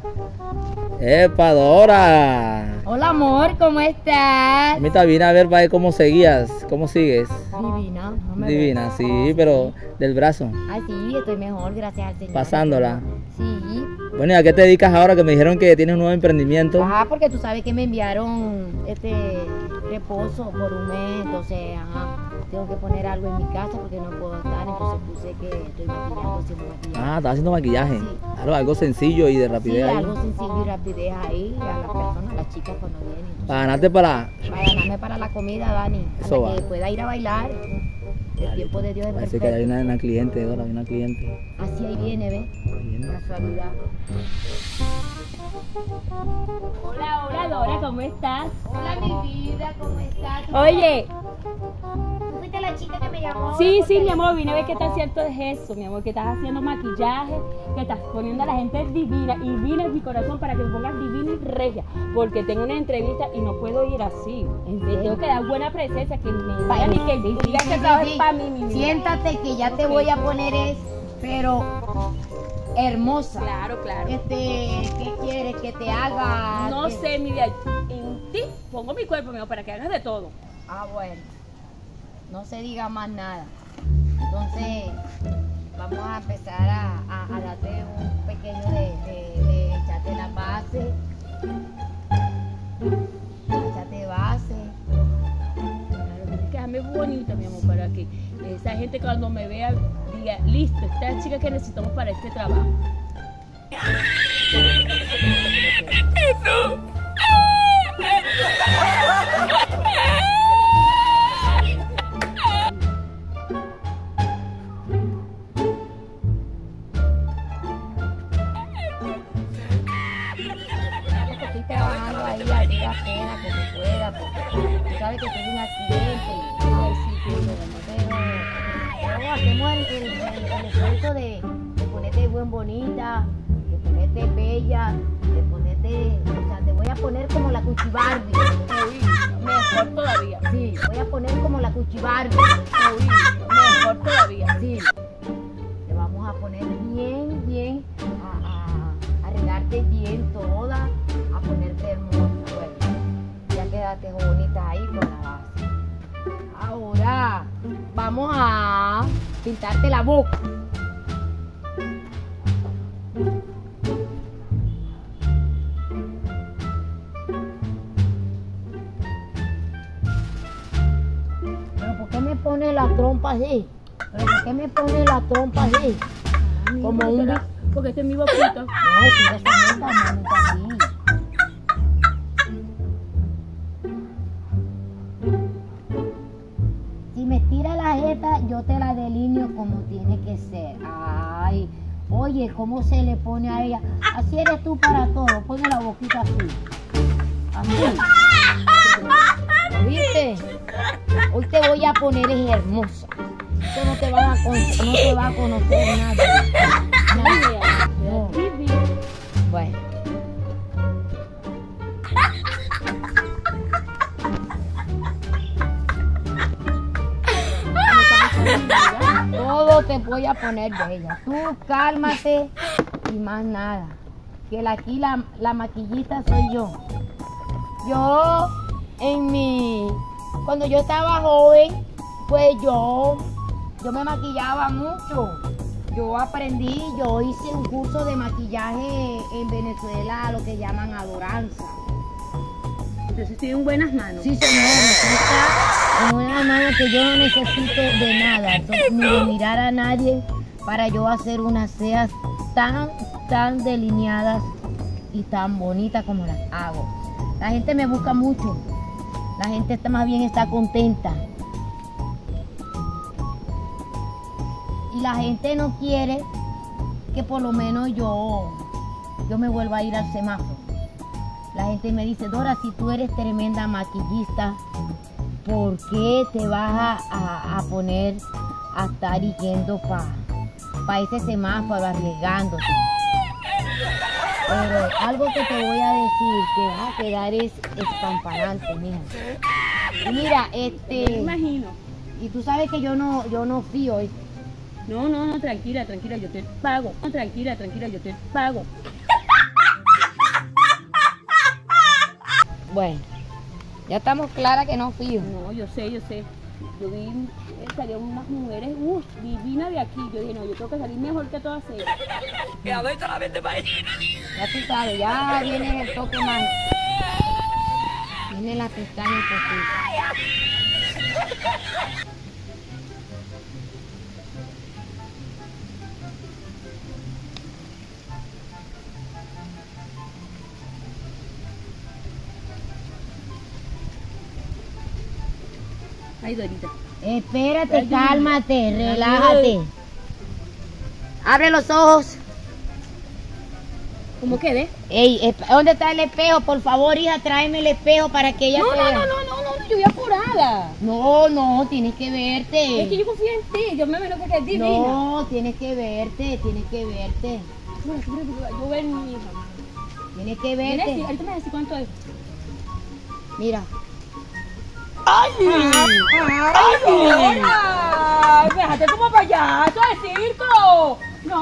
¡Epa, Dora! Hola, amor, ¿cómo estás? Mamita, vine a ver para ver cómo seguías, cómo sigues. Divina, no me Divina, ves. sí, pero del brazo, Ah, sí, estoy mejor, gracias al Señor. pasándola. Sí. Bueno, ¿y a qué te dedicas ahora que me dijeron que tienes un nuevo emprendimiento? Ajá, porque tú sabes que me enviaron reposo por un mes, entonces, tengo que poner algo en mi casa porque no puedo estar, entonces puse que estoy maquillando, haciendo maquillaje. Ah, estás haciendo maquillaje. Sí. Algo sencillo y de Sí, rapidez ahí. algo sencillo y rapidez ahí a las personas, a las chicas cuando vienen. Entonces, Para ganarte para... ganarme para la comida, Dani, Eso para va. que pueda ir a bailar. El tiempo de Dios es Parece perfecto. que hay una cliente, Dora, hay una cliente. Así ahí viene, ¿ves? Casualidad. Hola, hola Dora, ¿cómo estás? Hola, mi vida, ¿cómo estás? Oye, ¿Tú fuiste la chica que me llamó? sí, Porque- mi amor, vine a ver qué tan cierto es eso, mi amor, que estás haciendo maquillaje, que estás poniendo a la gente divina, y vine en mi corazón para que me pongas divina y regia, porque tengo una entrevista y no puedo ir así. Le tengo que dar buena presencia, que me digan y que digan que trabajo es para mí, mi vida. Siéntate que ya te voy a poner pero hermosa. Claro, claro. ¿Qué quieres que te haga? No sé, mi vida, en ti pongo mi cuerpo, mi amor, para que hagas de todo. Ah, bueno. No se diga más nada. Entonces, vamos a empezar a darte un pequeño de echarte la base. Echate base. Claro, tienes que dejarme bonita, mi amor, para que esa gente cuando me vea diga, listo, esta es la chica que necesitamos para este trabajo. Porque estoy trabajando ahí a duras penas como pueda, porque tú sabes que tuve un accidente y ay, sí, pero hacemos el esfuerzo de ponerte buen bonita, de ponerte bella, de ponerte, o sea, te voy a poner como la Cuchi Barbie. Uy, mejor todavía. Sí, voy a poner como la Cuchi Barbie. Uy, mejor todavía. Sí. Te vamos a poner bien, a arreglarte bien toda, a ponerte hermosa. Bueno, ya quedaste bonita ahí con la base. Ahora vamos a pintarte la boca. ¿Pero por qué me pones la trompa así? ¿Pero por qué me pones la trompa así? Como un... Porque este es mi boquita. No, tira esa nota, mamita, así. Si me tira la jeta, yo te la delineo como tiene que ser. Ay, oye, ¿cómo se le pone a ella? Así eres tú para todo, pone la boquita así. Así. ¿Viste? Hoy te voy a poner es hermosa. Esto no te va a conocer nadie. Nadie. No. Bueno. Todo te voy a poner bella. Tú cálmate y más nada. Que aquí la maquillista soy yo. Yo cuando yo estaba joven, pues yo me maquillaba mucho. Yo aprendí, yo hice un curso de maquillaje en Venezuela, lo que llaman adoranza. Entonces estoy en buenas manos. Sí, señor, está en una mano que yo no necesito de nada, ni de mirar a nadie para yo hacer unas cejas tan delineadas y tan bonitas como las hago. La gente me busca mucho, la gente más bien está contenta. Y la gente no quiere que por lo menos yo me vuelva a ir al semáforo. La gente me dice, Dora, si tú eres tremenda maquillista, ¿por qué te vas a poner a estar yendo para ese semáforo arriesgándote? Pero algo que te voy a decir, que vas a quedar es espampanante, mija. Y mira, Me imagino. y tú sabes que yo no fío. No, tranquila, yo te pago. No, tranquila, yo te pago. Bueno, ya estamos claras que no fío. No, yo sé. Yo vi, salieron unas mujeres, divinas de aquí. Yo dije, no, yo tengo que salir mejor que todas ellas. Ya tú sabes, ya viene el toque más. Viene la pestaña postizas. Ay, Dorita. Espérate, Ay, cálmate, ay, relájate. Abre los ojos. ¿Cómo quedé? Ey, ¿dónde está el espejo? Por favor, hija, tráeme el espejo para que ella No, vea. yo voy apurada. No, tienes que verte. Es que yo confío en ti, yo me veo que es divina. No, tienes que verte. Bueno, yo veo mi hija. Tienes que Viene, sí, verte. ahorita me decís cuánto es. Mira. ¡Ay! Déjate como payaso de circo. No,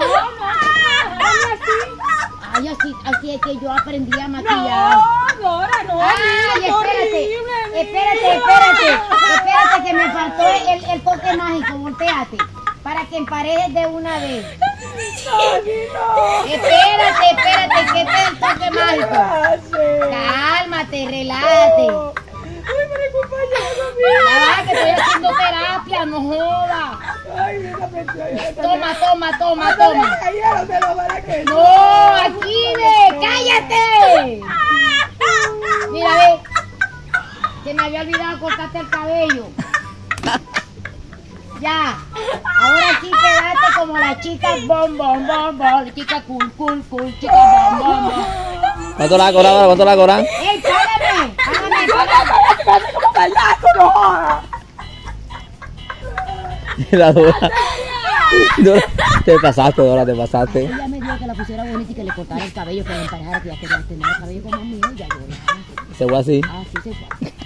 Ay, así es que yo aprendí a maquillar. No, Dora, no. Ay, mira, espérate, que me faltó el toque mágico, volteate, para que emparejes de una vez. Espérate, que este es el toque mágico. Cálmate, relájate. Ay, pero compañero, Ya, que estoy haciendo terapia, no jodas. ay, mira, me Toma. cayeron de lo mala que No, aquí ve, cállate. Mira, ve, que me había olvidado cortarte el cabello. Ya, ahora sí quedaste como la chica bom, chica cool, chica bom. ¿Cuánto la cobran? ¿Cuánto la cobran? ¡Ey, págame! como payaso, no jodas. La Dora. Dora, te pasaste, Dora, te pasaste. Ella me dijo que la pusiera bonita y que le cortara el cabello, que le emparejara, que ya quería tener el cabello como mío, y ya yo. Se fue así. Así se fue.